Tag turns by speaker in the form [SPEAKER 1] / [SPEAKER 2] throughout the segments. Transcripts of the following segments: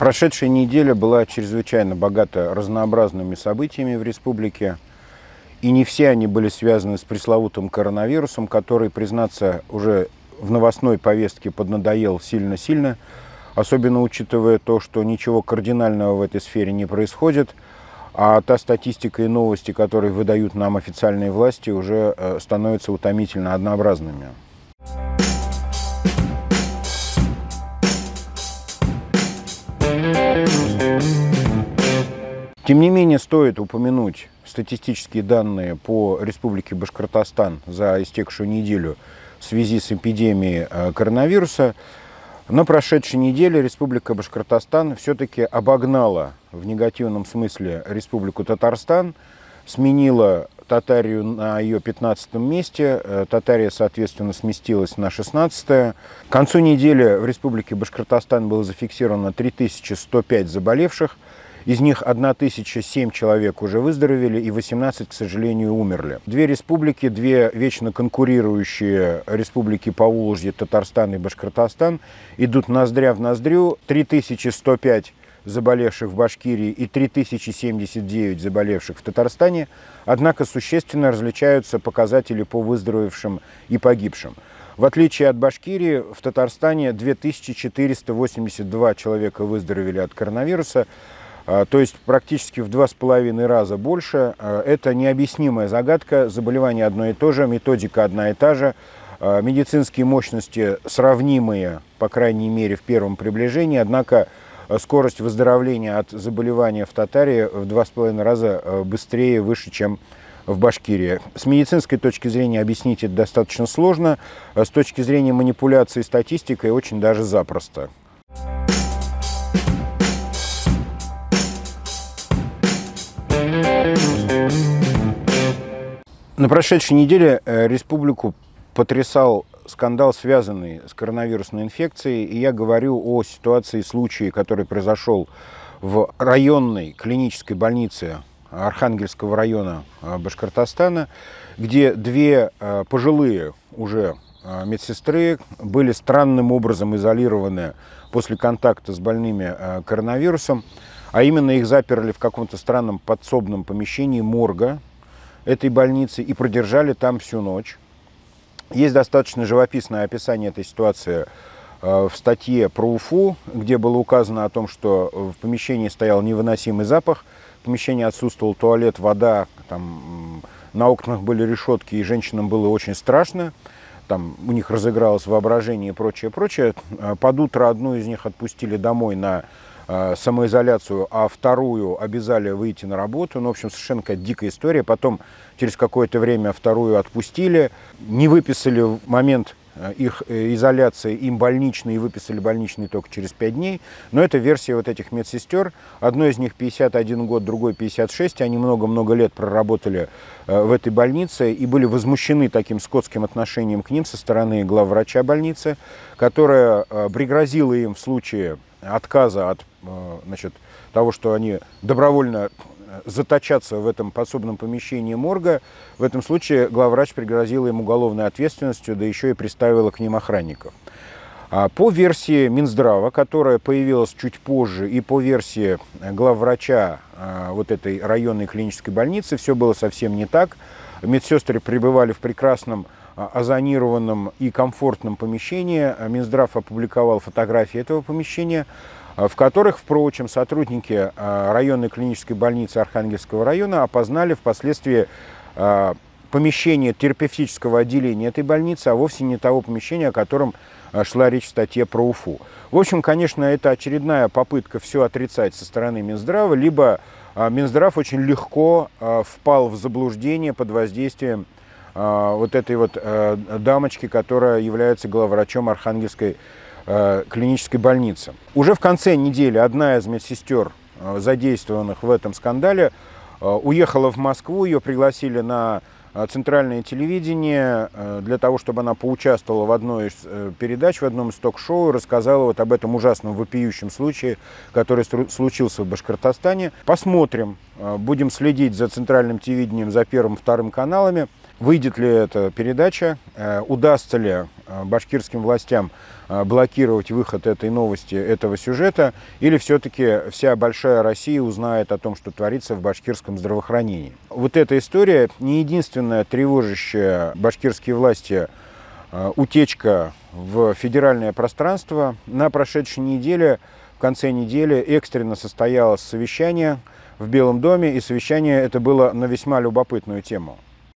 [SPEAKER 1] Прошедшая неделя была чрезвычайно богата разнообразными событиями в республике. И не все они были связаны с пресловутым коронавирусом, который, признаться, уже в новостной повестке поднадоел сильно-сильно, особенно учитывая то, что ничего кардинального в этой сфере не происходит, а та статистика и новости, которые выдают нам официальные власти, уже становятся утомительно однообразными. Тем не менее, стоит упомянуть статистические данные по Республике Башкортостан за истекшую неделю в связи с эпидемией коронавируса. На прошедшей неделе Республика Башкортостан все-таки обогнала в негативном смысле Республику Татарстан, сменила Татарию на ее 15-м месте, Татария, соответственно, сместилась на 16-е. К концу недели в Республике Башкортостан было зафиксировано 3105 заболевших, из них 1007 человек уже выздоровели и 18, к сожалению, умерли. Две республики, две вечно конкурирующие республики Поволжья, Татарстан и Башкортостан, идут ноздря в ноздрю. 3105 заболевших в Башкирии и 3079 заболевших в Татарстане. Однако существенно различаются показатели по выздоровевшим и погибшим. В отличие от Башкирии, в Татарстане 2482 человека выздоровели от коронавируса, то есть практически в 2,5 раза больше. Это необъяснимая загадка, заболевание одно и то же, методика одна и та же, медицинские мощности сравнимые, по крайней мере, в первом приближении, однако скорость выздоровления от заболевания в Татарии в 2,5 раза быстрее, выше, чем в Башкирии. С медицинской точки зрения объяснить это достаточно сложно, с точки зрения манипуляции статистикой очень даже запросто. На прошедшей неделе республику потрясал скандал, связанный с коронавирусной инфекцией, и я говорю о ситуации, случае, который произошел в районной клинической больнице Архангельского района Башкортостана, где две пожилые уже медсестры были странным образом изолированы после контакта с больными коронавирусом, а именно их заперли в каком-то странном подсобном помещении морга этой больницы и продержали там всю ночь. Есть достаточно живописное описание этой ситуации в статье про Уфу, где было указано о том, что в помещении стоял невыносимый запах, в помещении отсутствовал туалет, вода, там, на окнах были решетки, и женщинам было очень страшно. Там у них разыгралось воображение и прочее, прочее. Под утро одну из них отпустили домой на самоизоляцию, а вторую обязали выйти на работу. Ну, в общем, совершенно какая-то дикая история. Потом через какое-то время вторую отпустили, не выписали в момент их изоляции им больничный, и выписали больничный только через 5 дней. Но это версия вот этих медсестер. Одной из них 51 год, другой 56. Они много-много лет проработали в этой больнице и были возмущены таким скотским отношением к ним со стороны главврача больницы, которая пригрозила им в случае отказа от того, что они добровольно заточатся в этом подсобном помещении морга. В этом случае главврач пригрозила им уголовной ответственностью, да еще и приставила к ним охранников. По версии Минздрава, которая появилась чуть позже, и по версии главврача вот этой районной клинической больницы, все было совсем не так. Медсестры пребывали в прекрасном озонированном и комфортном помещении. Минздрав опубликовал фотографии этого помещения, в которых, впрочем, сотрудники районной клинической больницы Архангельского района опознали впоследствии помещение терапевтического отделения этой больницы, а вовсе не того помещения, о котором шла речь в статье про Уфу. В общем, конечно, это очередная попытка все отрицать со стороны Минздрава, либо Минздрав очень легко впал в заблуждение под воздействием вот этой вот дамочки, которая является главврачом Архангельской клинической больницы. Уже в конце недели одна из медсестер, задействованных в этом скандале, уехала в Москву. Ее пригласили на центральное телевидение для того, чтобы она поучаствовала в одной из передач, в одном из ток-шоу, и рассказала вот об этом ужасном вопиющем случае, который случился в Башкортостане. Посмотрим, будем следить за центральным телевидением, за Первым, Вторым каналами. выйдет ли эта передача, удастся ли башкирским властям блокировать выход этой новости, этого сюжета, или все-таки вся большая Россия узнает о том, что творится в башкирском здравоохранении. Вот эта история не единственная тревожащая башкирские власти утечка в федеральное пространство. На прошедшей неделе, в конце недели, экстренно состоялось совещание в Белом доме, и совещание это было на весьма любопытную тему.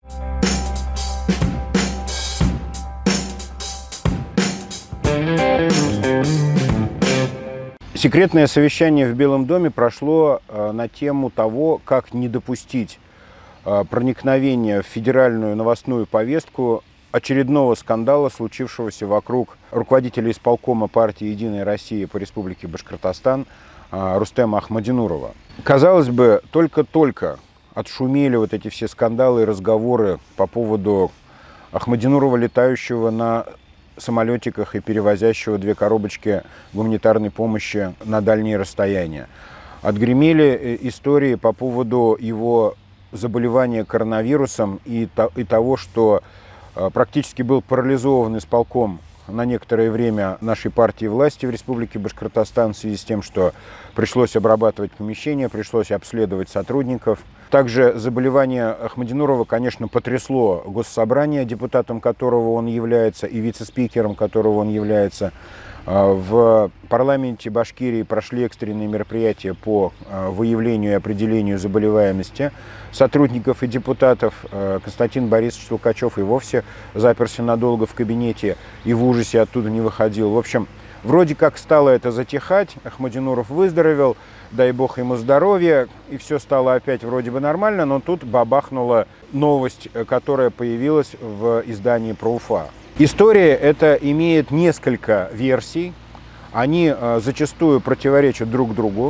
[SPEAKER 1] Секретное совещание в Белом доме прошло на тему того, как не допустить проникновения в федеральную новостную повестку очередного скандала, случившегося вокруг руководителя исполкома партии «Единая Россия» по республике Башкортостан Рустема Ахмадинурова. Казалось бы, только-только отшумели вот эти все скандалы и разговоры по поводу Ахмадинурова, летающего на самолетиках и перевозящего 2 коробочки гуманитарной помощи на дальние расстояния. Отгремели истории по поводу его заболевания коронавирусом и того, что практически был парализован исполком на некоторое время нашей партии власти в республике Башкортостан в связи с тем, что пришлось обрабатывать помещения, пришлось обследовать сотрудников. Также заболевание Ахмадинурова, конечно, потрясло Госсобрание, депутатом которого он является, и вице-спикером которого он является. В парламенте Башкирии прошли экстренные мероприятия по выявлению и определению заболеваемости сотрудников и депутатов. Константин Борисович Толкачев и вовсе заперся надолго в кабинете и в ужасе оттуда не выходил. В общем, вроде как стало это затихать, Ахмадинуров выздоровел, дай бог ему здоровья, и все стало опять вроде бы нормально, но тут бабахнула новость, которая появилась в издании про Уфа. История эта имеет несколько версий, они зачастую противоречат друг другу,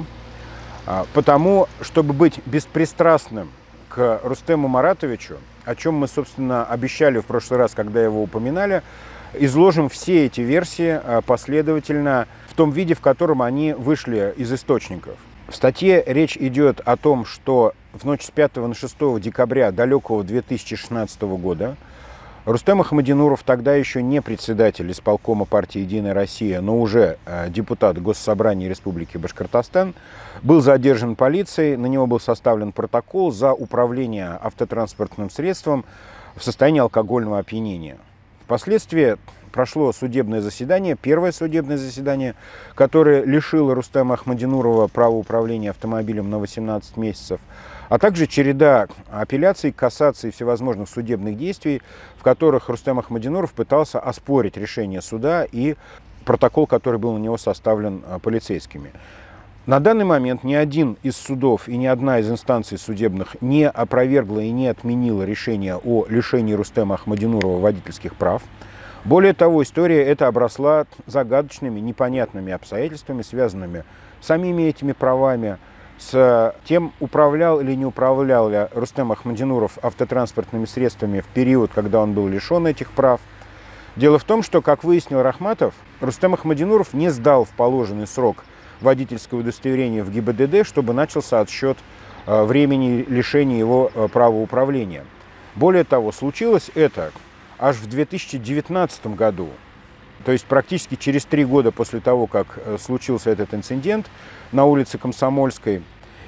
[SPEAKER 1] потому, чтобы быть беспристрастным к Рустему Маратовичу, о чем мы, собственно, обещали в прошлый раз, когда его упоминали, изложим все эти версии последовательно в том виде, в котором они вышли из источников. В статье речь идет о том, что в ночь с 5 на 6 декабря далекого 2016 года Рустем Ахмадинуров, тогда еще не председатель исполкома партии «Единая Россия», но уже депутат Госсобрания Республики Башкортостан, был задержан полицией, на него был составлен протокол за управление автотранспортным средством в состоянии алкогольного опьянения. Впоследствии прошло судебное заседание, первое судебное заседание, которое лишило Рустема Ахмадинурова права управления автомобилем на 18 месяцев, а также череда апелляций, кассаций и всевозможных судебных действий, в которых Рустем Ахмадинуров пытался оспорить решение суда и протокол, который был на него составлен полицейскими. На данный момент ни один из судов и ни одна из инстанций судебных не опровергла и не отменила решение о лишении Рустема Ахмадинурова водительских прав. Более того, история эта обросла загадочными, непонятными обстоятельствами, связанными с самими этими правами, с тем, управлял или не управлял ли Рустем Ахмадинуров автотранспортными средствами в период, когда он был лишен этих прав. Дело в том, что, как выяснил Рахматов, Рустем Ахмадинуров не сдал в положенный срок водительское удостоверение в ГИБДД, чтобы начался отсчет времени лишения его права управления. Более того, случилось это аж в 2019 году, то есть практически через 3 года после того, как случился этот инцидент на улице Комсомольской,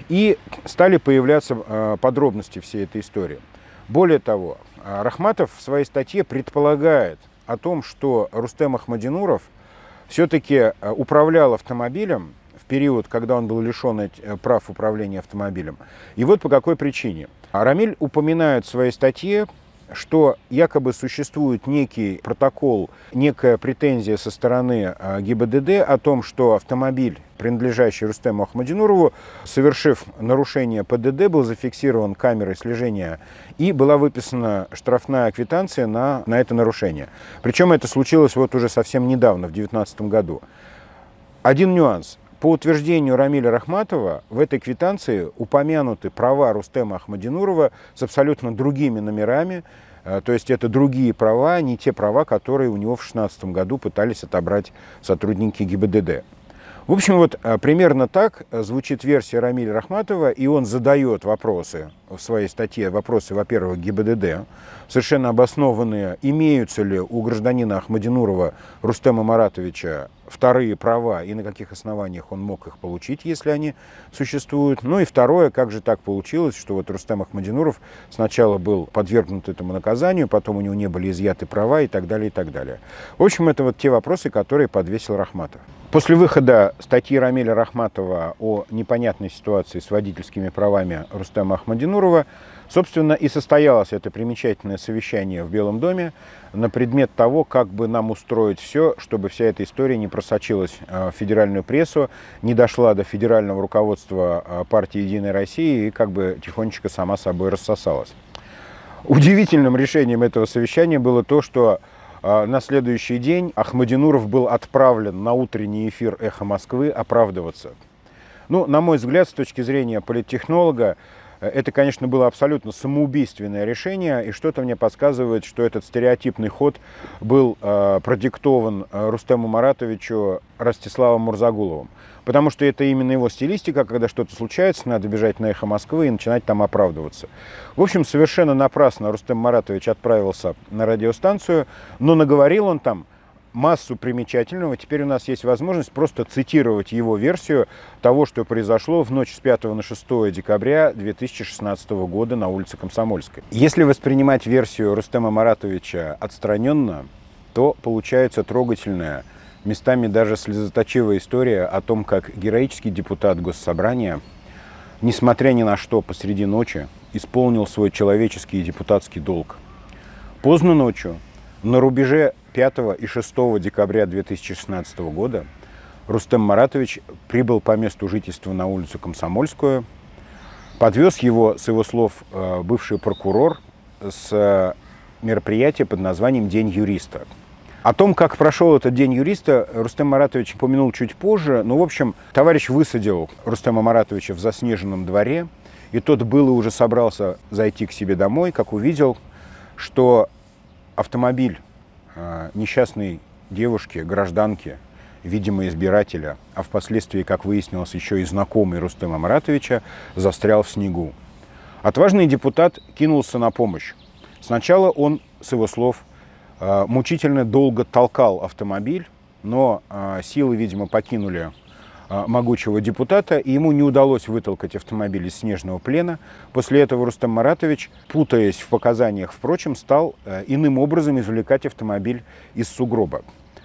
[SPEAKER 1] и стали появляться подробности всей этой истории. Более того, Рахматов в своей статье предполагает о том, что Рустем Ахмадинуров все-таки управлял автомобилем в период, когда он был лишен прав управления автомобилем. И вот по какой причине. Рамиль упоминает в своей статье, что якобы существует некий протокол, некая претензия со стороны ГИБДД о том, что автомобиль, принадлежащий Рустему Ахмадинурову, совершив нарушение ПДД, был зафиксирован камерой слежения и была выписана штрафная квитанция на это нарушение. Причем это случилось вот уже совсем недавно, в 2019 году. Один нюанс. По утверждению Рамиля Рахматова, в этой квитанции упомянуты права Рустема Ахмадинурова с абсолютно другими номерами, то есть это другие права, не те права, которые у него в 2016 году пытались отобрать сотрудники ГИБДД. В общем, вот примерно так звучит версия Рамиля Рахматова, и он задает вопросы в своей статье вопросы, во-первых, ГИБДД, совершенно обоснованные, имеются ли у гражданина Ахмадинурова Рустема Маратовича вторые права и на каких основаниях он мог их получить, если они существуют. Ну и второе, как же так получилось, что вот Рустем Ахмадинуров сначала был подвергнут этому наказанию, потом у него не были изъяты права и так далее, и так далее. В общем, это вот те вопросы, которые подвесил Рахматов. После выхода статьи Рамиля Рахматова о непонятной ситуации с водительскими правами Рустема Ахмадинурова, собственно, и состоялось это примечательное совещание в Белом доме на предмет того, как бы нам устроить все, чтобы вся эта история не просочилась в федеральную прессу, не дошла до федерального руководства партии «Единая Россия» и как бы тихонечко сама собой рассосалась. Удивительным решением этого совещания было то, что на следующий день Ахмадинуров был отправлен на утренний эфир «Эхо Москвы» оправдываться. Ну, на мой взгляд, с точки зрения политтехнолога, это, конечно, было абсолютно самоубийственное решение, и что-то мне подсказывает, что этот стереотипный ход был продиктован Рустему Маратовичу Ростиславом Мурзагуловым. Потому что это именно его стилистика, когда что-то случается, надо бежать на «Эхо Москвы» и начинать там оправдываться. В общем, совершенно напрасно Рустем Маратович отправился на радиостанцию, но наговорил он там массу примечательного. Теперь у нас есть возможность просто цитировать его версию того, что произошло в ночь с 5 на 6 декабря 2016 года на улице Комсомольской. Если воспринимать версию Рустема Маратовича отстраненно, то получается трогательная, местами даже слезоточивая история о том, как героический депутат Госсобрания, несмотря ни на что, посреди ночи исполнил свой человеческий и депутатский долг. Поздно ночью, на рубеже 5 и 6 декабря 2016 года, Рустем Маратович прибыл по месту жительства на улицу Комсомольскую. Подвез его, с его слов, бывший прокурор с мероприятия под названием «День юриста». О том, как прошел этот День юриста, Рустем Маратович упомянул чуть позже. Но, в общем, товарищ высадил Рустема Маратовича в заснеженном дворе, и тот был и уже собрался зайти к себе домой, как увидел, что автомобиль несчастной девушки, гражданки, видимо, избирателя, а впоследствии, как выяснилось, еще и знакомый Рустема Маратовича, застрял в снегу. Отважный депутат кинулся на помощь. Сначала он, с его слов, мучительно долго толкал автомобиль, но силы, видимо, покинули могучего депутата, и ему не удалось вытолкать автомобиль из снежного плена. После этого Рустем Маратович, путаясь в показаниях, впрочем, стал иным образом извлекать автомобиль из сугроба.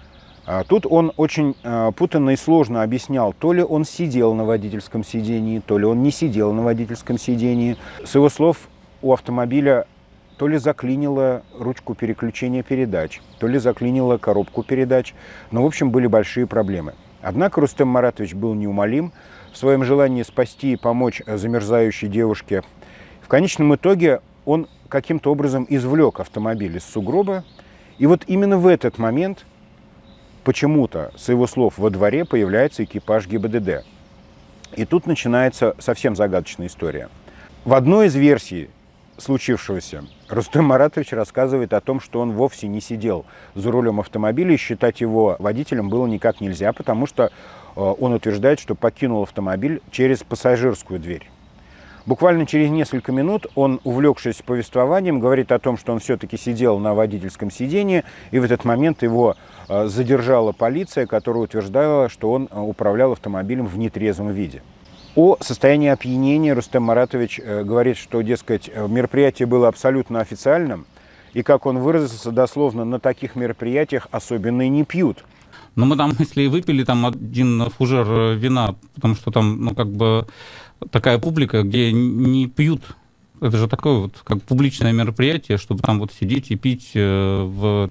[SPEAKER 1] Тут он очень путанно и сложно объяснял, то ли он сидел на водительском сидении, то ли он не сидел на водительском сидении. С его слов, у автомобиля то ли заклинило ручку переключения передач, то ли заклинило коробку передач. Но, в общем, были большие проблемы. Однако Рустем Маратович был неумолим в своем желании спасти и помочь замерзающей девушке. В конечном итоге он каким-то образом извлек автомобиль из сугроба. И вот именно в этот момент почему-то, с его слов, во дворе появляется экипаж ГИБДД. И тут начинается совсем загадочная история. В одной из версий случившегося Рустем Маратович рассказывает о том, что он вовсе не сидел за рулем автомобиля, и считать его водителем было никак нельзя, потому что он утверждает, что покинул автомобиль через пассажирскую дверь. Буквально через несколько минут он, увлекшись повествованием, говорит о том, что он все-таки сидел на водительском сидении, и в этот момент его задержала полиция, которая утверждала, что он управлял автомобилем в нетрезвом виде. О состоянии опьянения Рустем Маратович говорит, что, дескать, мероприятие было абсолютно официальным, и, как он выразился дословно, на таких мероприятиях особенно и не пьют.
[SPEAKER 2] Но мы там, если и выпили там один фужер вина, потому что там, ну, как бы такая публика, где не пьют, это же такое вот, как публичное мероприятие, чтобы там вот сидеть и пить, то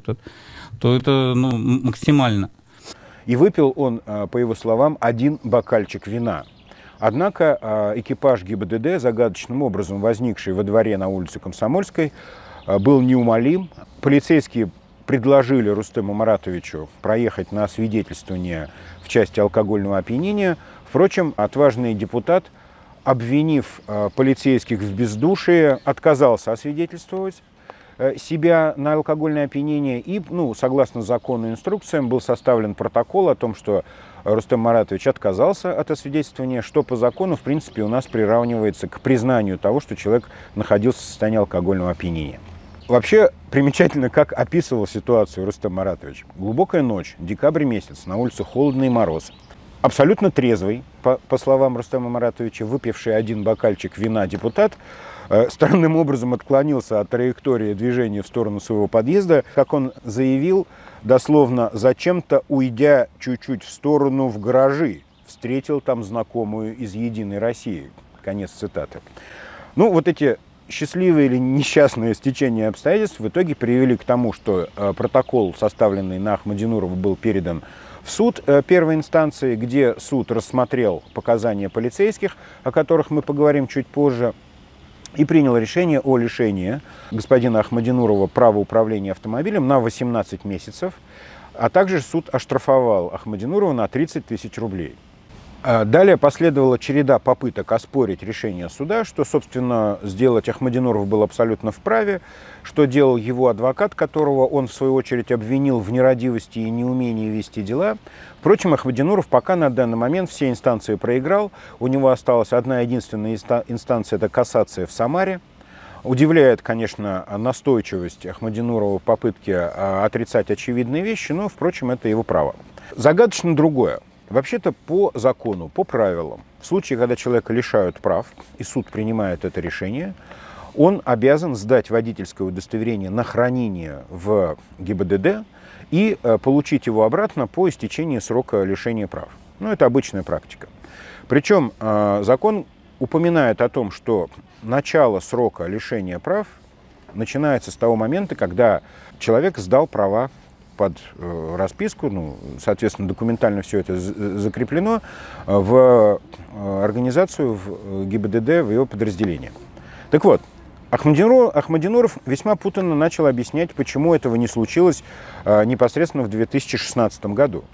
[SPEAKER 2] это, ну, максимально.
[SPEAKER 1] И выпил он, по его словам, один бокальчик вина. Однако экипаж ГИБДД, загадочным образом возникший во дворе на улице Комсомольской, был неумолим. Полицейские предложили Рустему Маратовичу проехать на освидетельствование в части алкогольного опьянения. Впрочем, отважный депутат, обвинив полицейских в бездушии, отказался освидетельствовать себя на алкогольное опьянение. И, ну, согласно закону и инструкциям, был составлен протокол о том, что Рустем Маратович отказался от освидетельствования, что по закону, в принципе, у нас приравнивается к признанию того, что человек находился в состоянии алкогольного опьянения. Вообще, примечательно, как описывал ситуацию Рустем Маратович. Глубокая ночь, декабрь месяц, на улице холодный мороз. Абсолютно трезвый, по словам Рустема Маратовича, выпивший один бокальчик вина депутат, странным образом отклонился от траектории движения в сторону своего подъезда. Как он заявил, дословно, зачем-то уйдя чуть-чуть в сторону в гаражи, встретил там знакомую из «Единой России». Конец цитаты. Ну, вот эти счастливые или несчастные стечения обстоятельств в итоге привели к тому, что протокол, составленный на Ахмадинурова, был передан в суд первой инстанции, где суд рассмотрел показания полицейских, о которых мы поговорим чуть позже, и принял решение о лишении господина Ахмадинурова права управления автомобилем на 18 месяцев, а также суд оштрафовал Ахмадинурова на 30 тысяч рублей. Далее последовала череда попыток оспорить решение суда, что, собственно, сделать Ахмадинуров был абсолютно вправе, что делал его адвокат, которого он, в свою очередь, обвинил в нерадивости и неумении вести дела. Впрочем, Ахмадинуров пока на данный момент все инстанции проиграл. У него осталась одна единственная инстанция – это кассация в Самаре. Удивляет, конечно, настойчивость Ахмадинурова в попытке отрицать очевидные вещи, но, впрочем, это его право. Загадочно другое. Вообще-то по закону, по правилам, в случае, когда человека лишают прав, и суд принимает это решение, он обязан сдать водительское удостоверение на хранение в ГИБДД и получить его обратно по истечении срока лишения прав. Ну, это обычная практика. Причем закон упоминает о том, что начало срока лишения прав начинается с того момента, когда человек сдал права под расписку, ну, соответственно, документально все это закреплено в организацию, в ГИБДД, в его подразделение. Так вот, Ахмадинуров весьма путанно начал объяснять, почему этого не случилось непосредственно в 2016 году.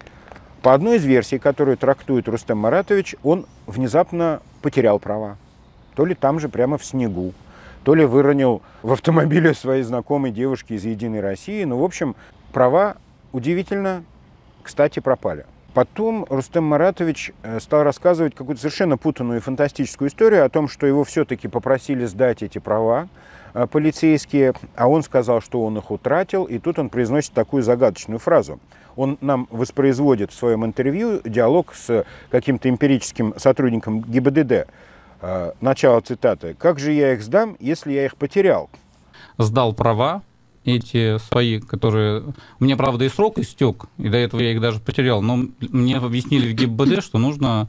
[SPEAKER 1] По одной из версий, которую трактует Рустем Маратович, он внезапно потерял права. То ли там же прямо в снегу, то ли выронил в автомобиле своей знакомой девушки из «Единой России». Ну, в общем, права, удивительно, кстати, пропали. Потом Рустем Маратович стал рассказывать какую-то совершенно путанную и фантастическую историю о том, что его все-таки попросили сдать эти права полицейские, а он сказал, что он их утратил, и тут он произносит такую загадочную фразу. Он нам воспроизводит в своем интервью диалог с каким-то эмпирическим сотрудником ГИБДД. Начало цитаты. «Как же я их сдам, если я их потерял?»
[SPEAKER 2] Сдал права, эти свои, которые... У меня, правда, и срок истек, и до этого я их даже потерял, но мне объяснили в ГИБДД, что нужно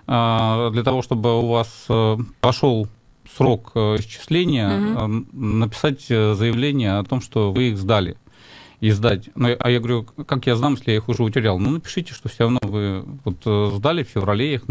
[SPEAKER 2] для того, чтобы у вас пошел срок исчисления, написать заявление о том, что вы их сдали. И сдать. А я говорю, как я знам, если я их уже утерял? Ну, напишите, что все равно вы вот сдали в феврале, я их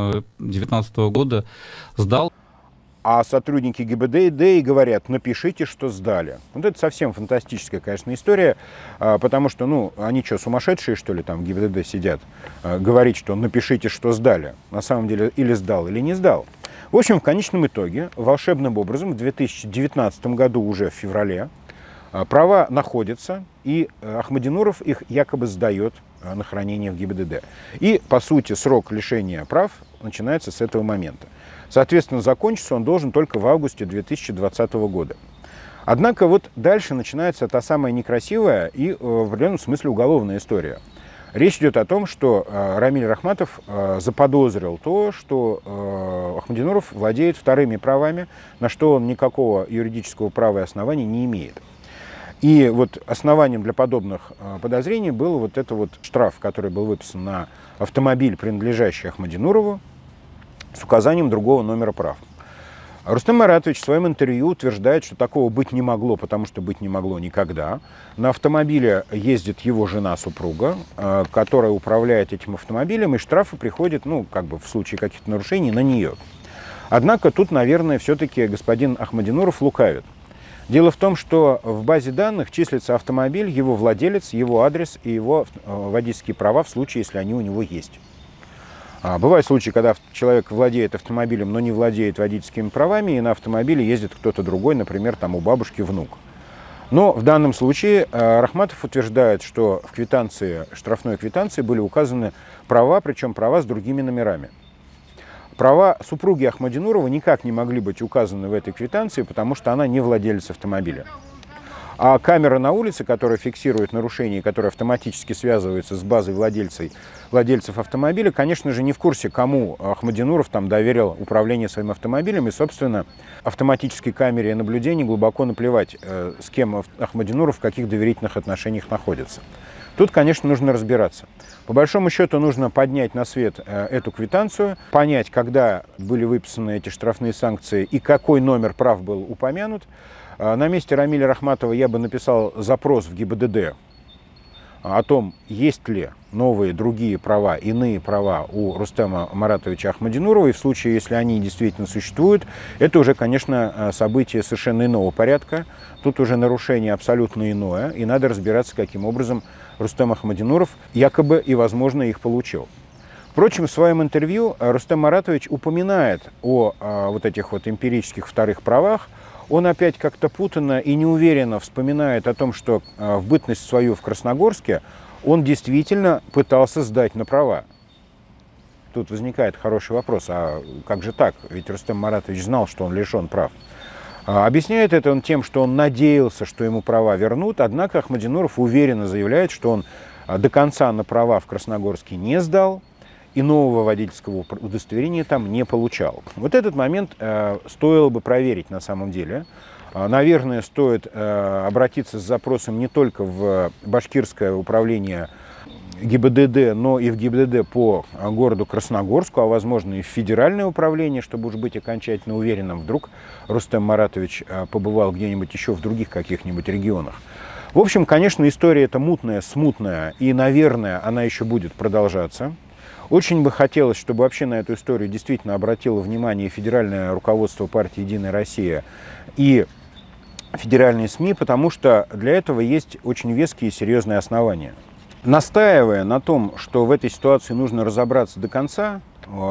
[SPEAKER 2] 2019 года сдал.
[SPEAKER 1] А сотрудники ГИБДД и говорят, напишите, что сдали. Вот это совсем фантастическая, конечно, история, потому что, ну, они что, сумасшедшие, что ли, там в ГИБДД сидят, говорить, что напишите, что сдали. На самом деле, или сдал, или не сдал. В общем, в конечном итоге, волшебным образом, в 2019 году, уже в феврале, права находятся, и Ахмадинуров их якобы сдает на хранение в ГИБДД. И, по сути, срок лишения прав начинается с этого момента. Соответственно, закончится он должен только в августе 2020 года. Однако вот дальше начинается та самая некрасивая и в определенном смысле уголовная история. Речь идет о том, что Рамиль Рахматов заподозрил то, что Ахмадинуров владеет вторыми правами, на что он никакого юридического права и основания не имеет. И вот основанием для подобных подозрений был вот этот вот штраф, который был выписан на автомобиль, принадлежащий Ахмадинурову, с указанием другого номера прав. Рустем Маратович в своем интервью утверждает, что такого быть не могло, потому что быть не могло никогда. На автомобиле ездит его жена-супруга, которая управляет этим автомобилем, и штрафы приходят, ну, как бы в случае каких-то нарушений, на нее. Однако тут, наверное, все-таки господин Ахмадинуров лукавит. Дело в том, что в базе данных числится автомобиль, его владелец, его адрес и его водительские права в случае, если они у него есть. Бывают случаи, когда человек владеет автомобилем, но не владеет водительскими правами, и на автомобиле ездит кто-то другой, например, там у бабушки внук. Но в данном случае Рахматов утверждает, что в квитанции, штрафной квитанции были указаны права, причем права с другими номерами. Права супруги Ахмадинурова никак не могли быть указаны в этой квитанции, потому что она не владелец автомобиля. А камера на улице, которая фиксирует нарушение, которая автоматически связывается с базой владельцев автомобиля, конечно же, не в курсе, кому Ахмадинуров там доверил управление своим автомобилем. И, собственно, автоматической камере наблюдения глубоко наплевать, с кем Ахмадинуров в каких доверительных отношениях находится. Тут, конечно, нужно разбираться. По большому счету, нужно поднять на свет эту квитанцию, понять, когда были выписаны эти штрафные санкции и какой номер прав был упомянут. На месте Рамиля Рахматова я бы написал запрос в ГИБДД о том, есть ли новые, другие права, иные права у Рустема Маратовича Ахмадинурова. И в случае, если они действительно существуют, это уже, конечно, событие совершенно иного порядка. Тут уже нарушение абсолютно иное, и надо разбираться, каким образом Рустем Ахмадинуров якобы и, возможно, их получил. Впрочем, в своем интервью Рустем Маратович упоминает о вот этих вот эмпирических вторых правах. Он опять как-то путанно и неуверенно вспоминает о том, что в бытность свою в Красногорске он действительно пытался сдать на права. Тут возникает хороший вопрос, а как же так? Ведь Рустем Маратович знал, что он лишен прав. Объясняет это он тем, что он надеялся, что ему права вернут, однако Ахмадинуров уверенно заявляет, что он до конца на права в Красногорске не сдал и нового водительского удостоверения там не получал. Вот этот момент стоило бы проверить на самом деле. Наверное, стоит обратиться с запросом не только в Башкирское управление ГИБДД, но и в ГИБДД по городу Красногорску, а возможно и в федеральное управление, чтобы уж быть окончательно уверенным, вдруг Рустем Маратович побывал где-нибудь еще в других каких-нибудь регионах. В общем, конечно, история эта мутная, смутная, и, наверное, она еще будет продолжаться. Очень бы хотелось, чтобы вообще на эту историю действительно обратило внимание федеральное руководство партии «Единая Россия» и федеральные СМИ, потому что для этого есть очень веские и серьезные основания. Настаивая на том, что в этой ситуации нужно разобраться до конца,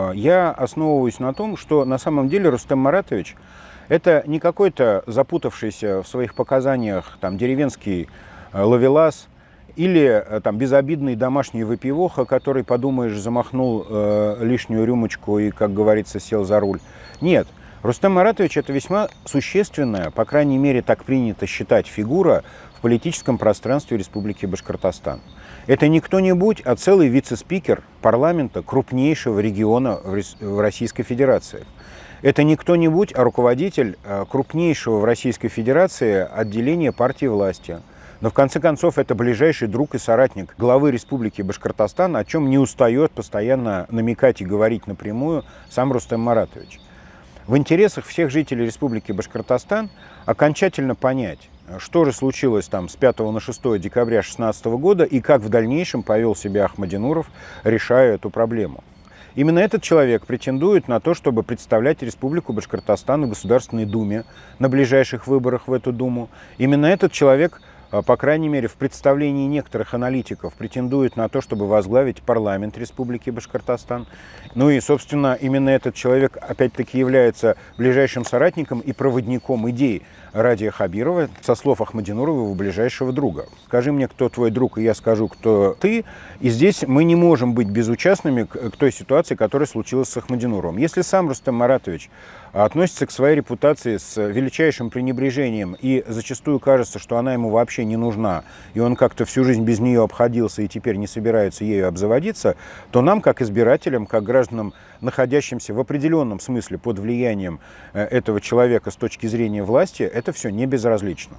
[SPEAKER 1] я основываюсь на том, что на самом деле Рустем Маратович – это не какой-то запутавшийся в своих показаниях там, деревенский ловелас, или там безобидный домашний выпивоха, который, подумаешь, замахнул лишнюю рюмочку и, как говорится, сел за руль. Нет, Рустем Маратович – это весьма существенная, по крайней мере, так принято считать, фигура в политическом пространстве Республики Башкортостан. Это не кто-нибудь, а целый вице-спикер парламента крупнейшего региона в Российской Федерации. Это не кто-нибудь, а руководитель крупнейшего в Российской Федерации отделения партии власти. Но в конце концов это ближайший друг и соратник главы Республики Башкортостан, о чем не устает постоянно намекать и говорить напрямую сам Рустем Маратович. В интересах всех жителей Республики Башкортостан окончательно понять, что же случилось там с 5 на 6 декабря 2016 года и как в дальнейшем повел себя Ахмадинуров, решая эту проблему. Именно этот человек претендует на то, чтобы представлять Республику Башкортостан в Государственной Думе на ближайших выборах в эту Думу. Именно этот человек, по крайней мере, в представлении некоторых аналитиков, претендует на то, чтобы возглавить парламент Республики Башкортостан. Ну и, собственно, именно этот человек, опять-таки, является ближайшим соратником и проводником идей Радия Хабирова, со слов Ахмадинурова, его ближайшего друга. «Скажи мне, кто твой друг, и я скажу, кто ты». И здесь мы не можем быть безучастными к той ситуации, которая случилась с Ахмадинуровым. Если сам Рустем Маратович относится к своей репутации с величайшим пренебрежением, и зачастую кажется, что она ему вообще не нужна, и он как-то всю жизнь без нее обходился и теперь не собирается ею обзаводиться, то нам, как избирателям, как гражданам, находящимся в определенном смысле под влиянием этого человека с точки зрения власти, это все не безразлично.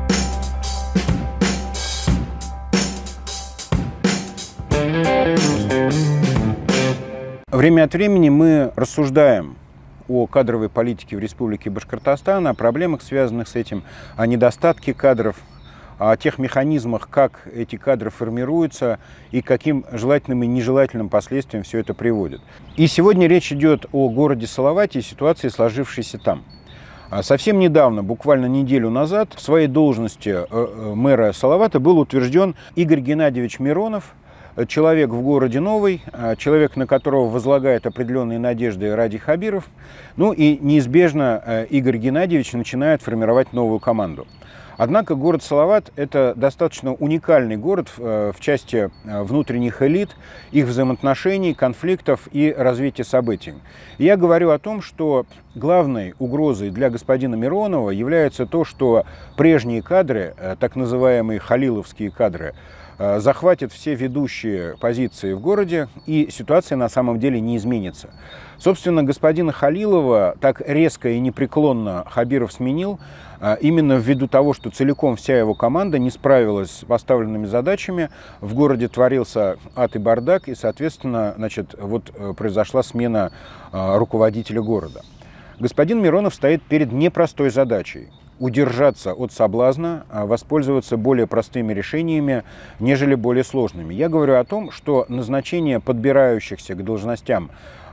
[SPEAKER 1] Время от времени мы рассуждаем о кадровой политике в Республике Башкортостан, о проблемах, связанных с этим, о недостатке кадров, о тех механизмах, как эти кадры формируются и каким желательным и нежелательным последствиям все это приводит. И сегодня речь идет о городе Салавате и ситуации, сложившейся там. Совсем недавно, буквально неделю назад, в своей должности мэра Салавата был утвержден Игорь Геннадьевич Миронов, человек в городе новый, человек, на которого возлагает определенные надежды Радий Хабиров. Ну и неизбежно Игорь Геннадьевич начинает формировать новую команду. Однако город Салават – это достаточно уникальный город в части внутренних элит, их взаимоотношений, конфликтов и развития событий. И я говорю о том, что главной угрозой для господина Миронова является то, что прежние кадры, так называемые халиловские кадры, захватят все ведущие позиции в городе, и ситуация на самом деле не изменится. Собственно, господина Халилова так резко и непреклонно Хабиров сменил именно ввиду того, что целиком вся его команда не справилась с поставленными задачами. В городе творился ад и бардак, и, соответственно, произошла смена руководителя города. Господин Миронов стоит перед непростой задачей – удержаться от соблазна, воспользоваться более простыми решениями, нежели более сложными. Я говорю о том, что назначение подбирающихся к должностям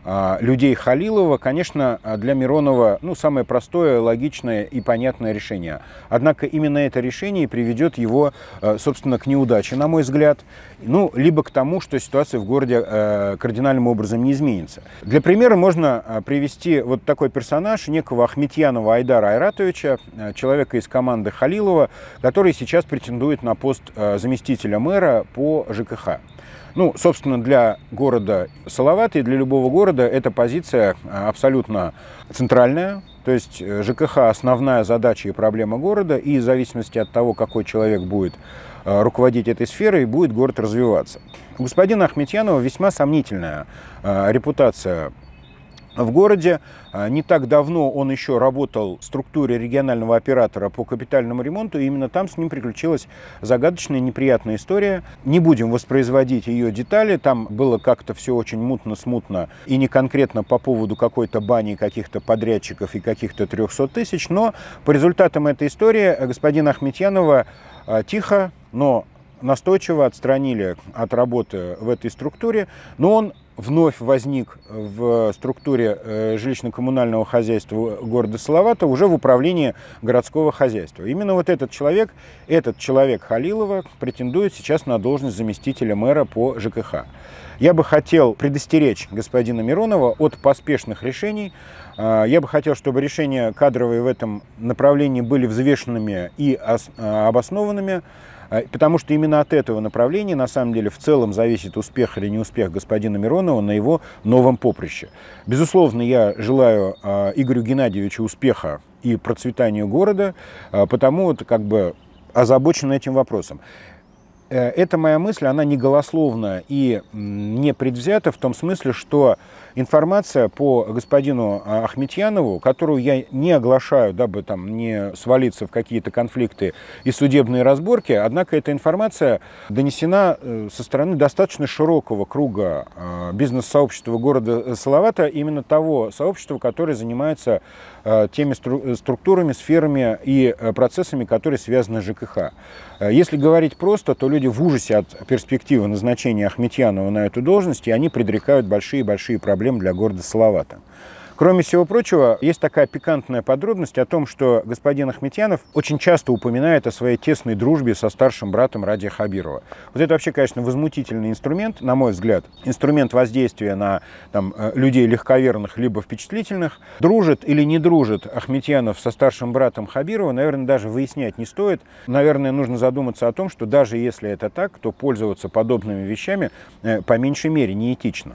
[SPEAKER 1] людей Халилова, конечно, для Миронова самое простое, логичное и понятное решение. Однако именно это решение приведет его, собственно, к неудаче, на мой взгляд, либо к тому, что ситуация в городе кардинальным образом не изменится. Для примера можно привести вот такой персонаж, некого Ахметьянова Айдара Айратовича, человека из команды Халилова, который сейчас претендует на пост заместителя мэра по ЖКХ. Собственно, для города Салават и для любого города эта позиция абсолютно центральная. То есть ЖКХ – основная задача и проблема города, и в зависимости от того, какой человек будет руководить этой сферой, будет город развиваться. У господина Ахметьянова весьма сомнительная репутация в городе. Не так давно он еще работал в структуре регионального оператора по капитальному ремонту, и именно там с ним приключилась загадочная, неприятная история. Не будем воспроизводить ее детали, там было как-то все очень мутно-смутно, и не конкретно по поводу какой-то бани, каких-то подрядчиков и каких-то 300 тысяч, но по результатам этой истории господина Ахметьянова тихо, но настойчиво отстранили от работы в этой структуре, но он вновь возник в структуре жилищно-коммунального хозяйства города Салавата уже в управлении городского хозяйства. Именно вот этот человек Халилова, претендует сейчас на должность заместителя мэра по ЖКХ. Я бы хотел предостеречь господина Миронова от поспешных решений. Я бы хотел, чтобы решения кадровые в этом направлении были взвешенными и обоснованными, потому что именно от этого направления, на самом деле, в целом зависит успех или неуспех господина Миронова на его новом поприще. Безусловно, я желаю Игорю Геннадьевичу успеха и процветанию города, потому озабочен этим вопросом. Эта моя мысль, она не голословна и не предвзята в том смысле, что информация по господину Ахметьянову, которую я не оглашаю, дабы не свалиться в какие-то конфликты и судебные разборки, однако эта информация донесена со стороны достаточно широкого круга бизнес-сообщества города Салавата, именно того сообщества, которое занимается теми структурами, сферами и процессами, которые связаны с ЖКХ. Если говорить просто, то люди в ужасе от перспективы назначения Ахметьянова на эту должность, и они предрекают большие-большие проблемы для города Салавата. Кроме всего прочего, есть такая пикантная подробность о том, что господин Ахметьянов очень часто упоминает о своей тесной дружбе со старшим братом Радия Хабирова. Вот это вообще, конечно, возмутительный инструмент, на мой взгляд, инструмент воздействия на людей легковерных либо впечатлительных. Дружит или не дружит Ахметьянов со старшим братом Хабирова, наверное, даже выяснять не стоит. Наверное, нужно задуматься о том, что даже если это так, то пользоваться подобными вещами по меньшей мере неэтично.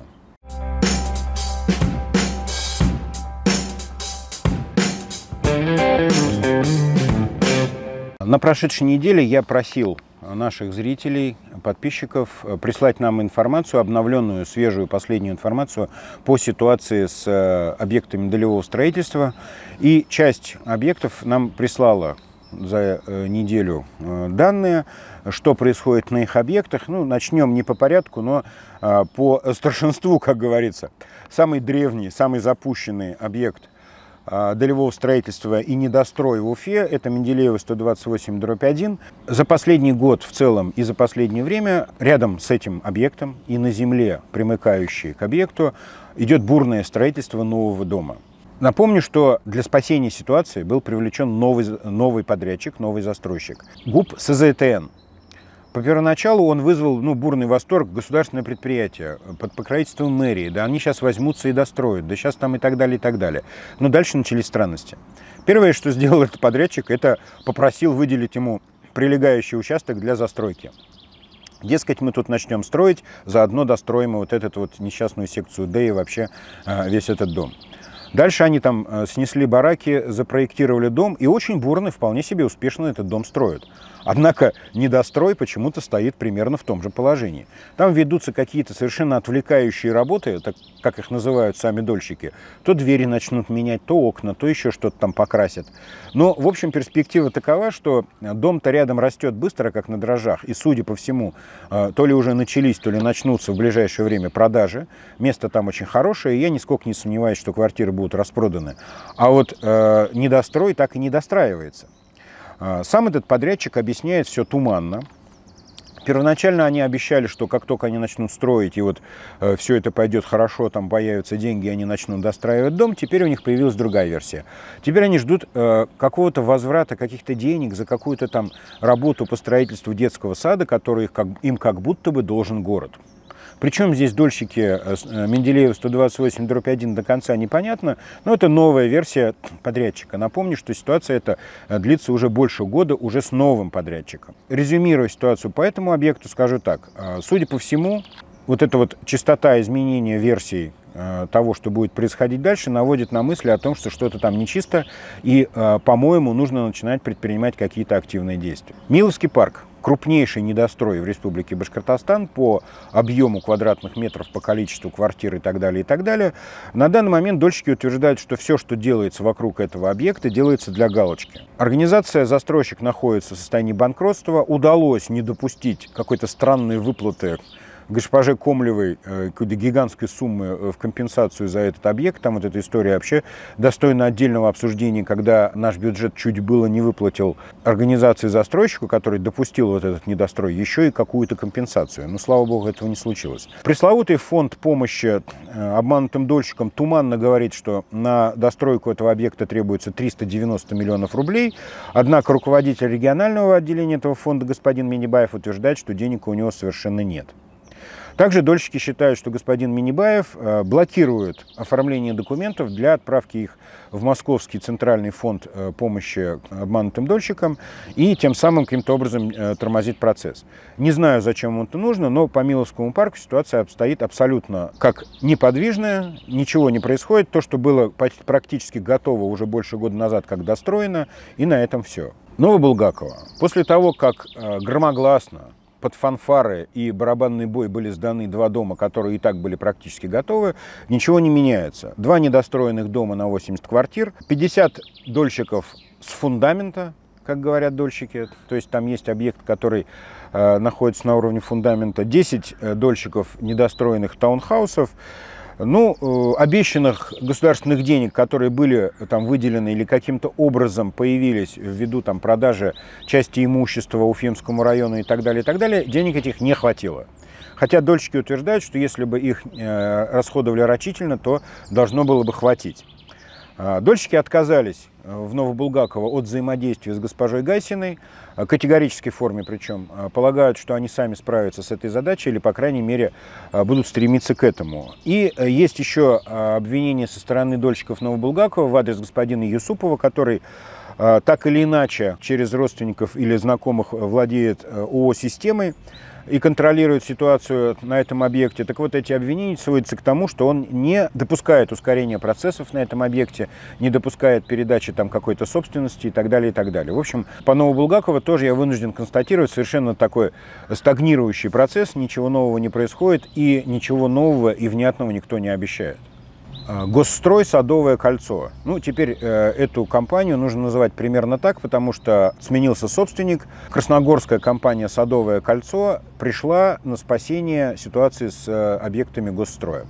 [SPEAKER 1] На прошедшей неделе я просил наших зрителей, подписчиков прислать нам информацию, обновленную, свежую, последнюю информацию по ситуации с объектами долевого строительства. И часть объектов нам прислала за неделю данные, что происходит на их объектах. Начнем не по порядку, но по старшинству, как говорится. Самый древний, самый запущенный объект долевого строительства и недострой в Уфе – это Менделеева 128/1. За последний год в целом и за последнее время рядом с этим объектом и на земле, примыкающей к объекту, идет бурное строительство нового дома. Напомню, что для спасения ситуации был привлечен новый подрядчик, новый застройщик – ГУП СЗТН. По первоначалу он вызвал бурный восторг, государственное предприятие под покровительством мэрии. Да они сейчас возьмутся и достроят, да сейчас там и так далее, и так далее. Но дальше начались странности. Первое, что сделал этот подрядчик, это попросил выделить ему прилегающий участок для застройки. Дескать, мы тут начнем строить, заодно достроим вот эту вот несчастную секцию Д и вообще весь этот дом. Дальше они там снесли бараки, запроектировали дом и очень бурно, вполне себе успешно этот дом строят. Однако недострой почему-то стоит примерно в том же положении. Там ведутся какие-то совершенно отвлекающие работы, так, как их называют сами дольщики. То двери начнут менять, то окна, то еще что-то там покрасят. Но, в общем, перспектива такова, что дом-то рядом растет быстро, как на дрожжах. И, судя по всему, то ли уже начались, то ли начнутся в ближайшее время продажи. Место там очень хорошее, и я нисколько не сомневаюсь, что квартиры будут распроданы. А вот недострой так и не достраивается. Сам этот подрядчик объясняет все туманно. Первоначально они обещали, что как только они начнут строить, и вот все это пойдет хорошо, там появятся деньги, и они начнут достраивать дом, теперь у них появилась другая версия. Теперь они ждут какого-то возврата каких-то денег за какую-то там работу по строительству детского сада, который им как будто бы должен город. Причем здесь дольщики Менделеева 128/1 до конца непонятно, но это новая версия подрядчика. Напомню, что ситуация эта длится уже больше года, уже с новым подрядчиком. Резюмируя ситуацию по этому объекту, скажу так. Судя по всему, вот эта вот частота изменения версий того, что будет происходить дальше, наводит на мысли о том, что что-то там нечисто, и, по-моему, нужно начинать предпринимать какие-то активные действия. Миловский парк. Крупнейший недострой в Республике Башкортостан по объему квадратных метров, по количеству квартир и так далее, и так далее. На данный момент дольщики утверждают, что все, что делается вокруг этого объекта, делается для галочки. Организация «Застройщик» находится в состоянии банкротства. Удалось не допустить какой-то странной выплаты госпоже Комлевой какой-то гигантской суммы в компенсацию за этот объект. Там вот эта история вообще достойна отдельного обсуждения, когда наш бюджет чуть было не выплатил организации застройщику, который допустил вот этот недострой, еще и какую-то компенсацию. Но, слава богу, этого не случилось. Пресловутый фонд помощи обманутым дольщикам туманно говорит, что на достройку этого объекта требуется 390 миллионов рублей. Однако руководитель регионального отделения этого фонда господин Минибаев утверждает, что денег у него совершенно нет. Также дольщики считают, что господин Минибаев блокирует оформление документов для отправки их в Московский центральный фонд помощи обманутым дольщикам и тем самым каким-то образом тормозит процесс. Не знаю, зачем ему это нужно, но по Миловскому парку ситуация обстоит абсолютно как неподвижная, ничего не происходит. То, что было практически готово уже больше года назад, как достроено, и на этом все. Новобулгаково. После того, как громогласно под фанфары и барабанный бой были сданы два дома, которые и так были практически готовы, ничего не меняется. Два недостроенных дома на 80 квартир, 50 дольщиков с фундамента, как говорят дольщики, то есть там есть объект, который находится на уровне фундамента, 10 дольщиков недостроенных таунхаусов. Ну, обещанных государственных денег, которые были там выделены или каким-то образом появились ввиду там продажи части имущества Уфимскому району и так далее, денег этих не хватило. Хотя дольщики утверждают, что если бы их расходовали рачительно, то должно было бы хватить. Дольщики отказались в Новобулгаково от взаимодействия с госпожой Гайсиной, категорической форме причем, полагают, что они сами справятся с этой задачей или, по крайней мере, будут стремиться к этому. И есть еще обвинение со стороны дольщиков Новобулгакова в адрес господина Юсупова, который так или иначе через родственников или знакомых владеет ООО-системой и контролирует ситуацию на этом объекте. Так вот, эти обвинения сводятся к тому, что он не допускает ускорения процессов на этом объекте, не допускает передачи там какой-то собственности и так далее, и так далее. В общем, по Новобулгаково тоже я вынужден констатировать совершенно такой стагнирующий процесс, ничего нового не происходит и ничего нового и внятного никто не обещает. Госстрой «Садовое кольцо». Ну, теперь эту компанию нужно называть примерно так, потому что сменился собственник. Красногорская компания «Садовое кольцо» пришла на спасение ситуации с объектами госстроя.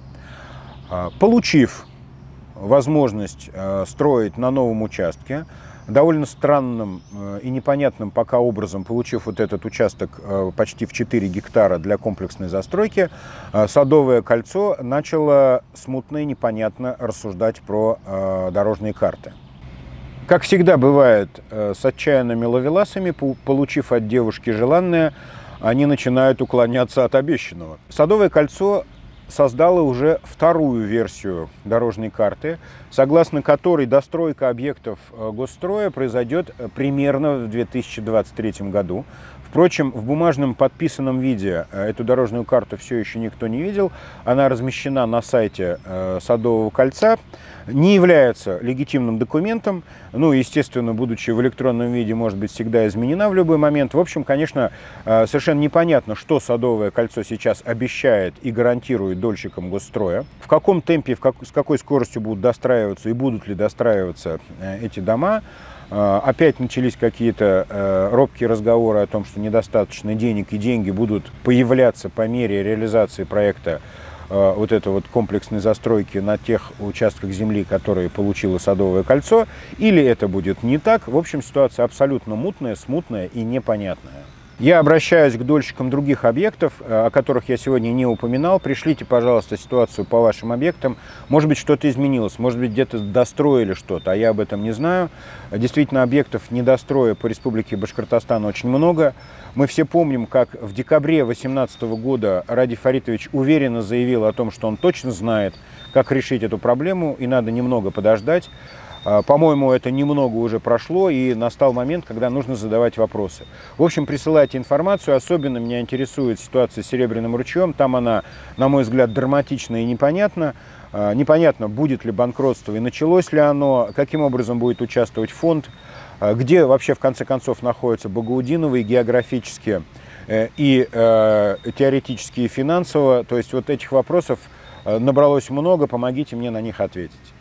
[SPEAKER 1] Получив возможность строить на новом участке, довольно странным и непонятным пока образом, получив вот этот участок почти в 4 гектара для комплексной застройки, «Садовое кольцо» начало смутно и непонятно рассуждать про дорожные карты. Как всегда бывает с отчаянными ловеласами, получив от девушки желанное, они начинают уклоняться от обещанного. «Садовое кольцо» создала уже вторую версию дорожной карты, согласно которой достройка объектов госстроя произойдет примерно в 2023 году. Впрочем, в бумажном подписанном виде эту дорожную карту все еще никто не видел. Она размещена на сайте Садового кольца, не является легитимным документом. Ну, естественно, будучи в электронном виде, может быть всегда изменена в любой момент. В общем, конечно, совершенно непонятно, что Садовое кольцо сейчас обещает и гарантирует дольщикам госстроя. В каком темпе, с какой скоростью будут достраиваться и будут ли достраиваться эти дома. Опять начались какие-то робкие разговоры о том, что недостаточно денег, и деньги будут появляться по мере реализации проекта вот этой вот комплексной застройки на тех участках земли, которые получило Садовое кольцо. Или это будет не так. В общем, ситуация абсолютно мутная, смутная и непонятная. Я обращаюсь к дольщикам других объектов, о которых я сегодня не упоминал. Пришлите, пожалуйста, ситуацию по вашим объектам. Может быть, что-то изменилось, может быть, где-то достроили что-то, а я об этом не знаю. Действительно, объектов недостроя по Республике Башкортостан очень много. Мы все помним, как в декабре 2018 года Ради Фаритович уверенно заявил о том, что он точно знает, как решить эту проблему, и надо немного подождать. По-моему, это немного уже прошло, и настал момент, когда нужно задавать вопросы. В общем, присылайте информацию. Особенно меня интересует ситуация с Серебряным ручьем. Там она, на мой взгляд, драматична и непонятна. Непонятно, будет ли банкротство и началось ли оно, каким образом будет участвовать фонд, где вообще, в конце концов, находятся Багаудиновы географически и теоретически и финансово. То есть вот этих вопросов набралось много, помогите мне на них ответить.